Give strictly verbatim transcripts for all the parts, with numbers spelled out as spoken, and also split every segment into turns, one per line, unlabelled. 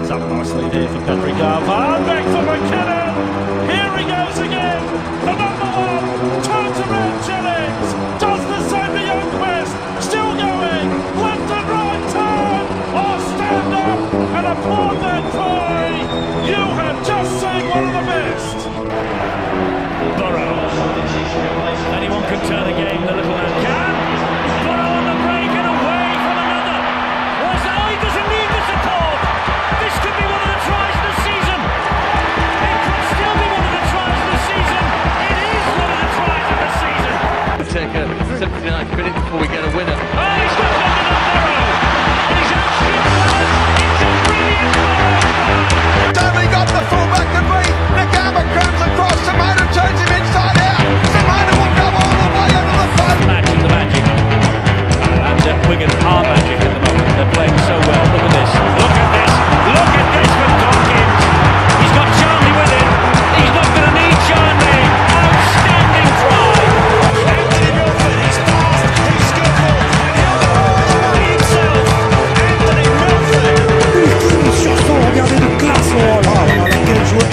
It's up nicely here for Pedri Garvan. Back for McKinnon. Here he goes again. The number one turns around Jennings. Does the same to Youngquist. Still going. Left and right turn. Oh, stand up and applaud that try. You have just seen one of the best. Burrow. Anyone can turn the game. The little man can. Burrow on the break and away from another. Was that? Oh, he doesn't need the support. This could be one of the tries of the season. It could still be one of the tries of the season. It is one of the tries of the season.
It'll take a seventy-ninth minute before we get a winner.
Oh, he's got London on Burrow. And he's actually done. It's a brilliant goal.
Stanley got the fullback to beat. Nakama comes across. Simona turns him inside out. Simona will go all the way over the front.
Magic, the magic. And uh, Wigan are magic at the moment. They're playing so well. Look at this. Look at this. Look at this from Dawkins. He's got Charlie with him. He's not going to need Charlie. Outstanding try. Anthony Milford. He's fast. He's skillful. And he'll go by himself. Anthony Milford.
Ultime chanson, regardez le classement là. Voilà quel joueur.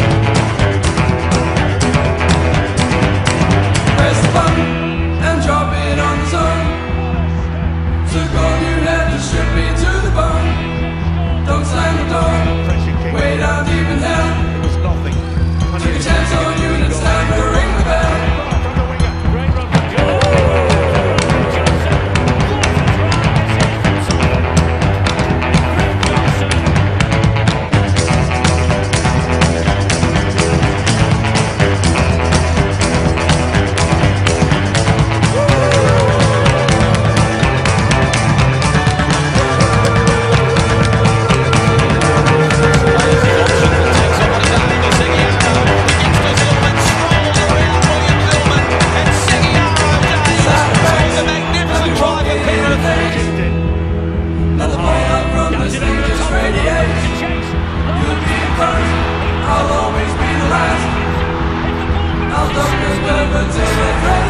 Press the button and drop it on the zone. Took all you had to strip me to the bone. Don't slam the door. Way down deep in hell. Took a chance on you and it's time to ring the bell. Another ball up from the sting just radiates. You'll be in front, I'll always be the last. I'll dump this river till it rains.